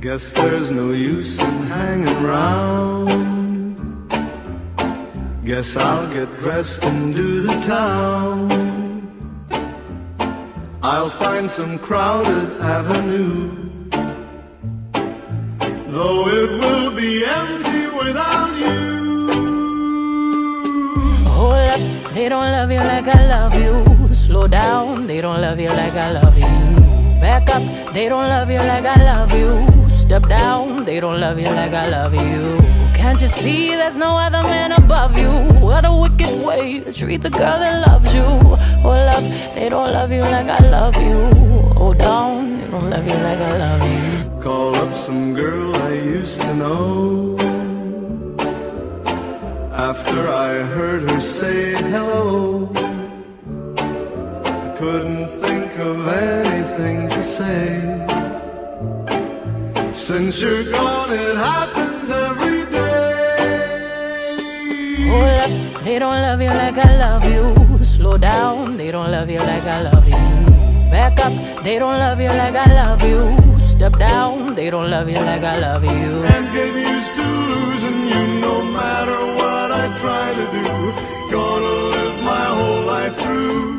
Guess there's no use in hanging round. Guess I'll get dressed and do the town. I'll find some crowded avenue, though it will be empty without you. Hold up, they don't love you like I love you. Slow down, they don't love you like I love you. Back up, they don't love you like I love you. Step down, they don't love you like I love you. Can't you see there's no other man above you? What a wicked way to treat the girl that loves you. Hold up, they don't love you like I love you. Hold down, they don't love you like I love you. Call up some girl I used to know. After I heard her say hello, I couldn't think of anything to say. Since you're gone, it happens every day. Hold up, they don't love you like I love you. Slow down, they don't love you like I love you. Back up, they don't love you like I love you. Step down, they don't love you like I love you. And get used to losing you no matter what I try to do. Gonna live my whole life through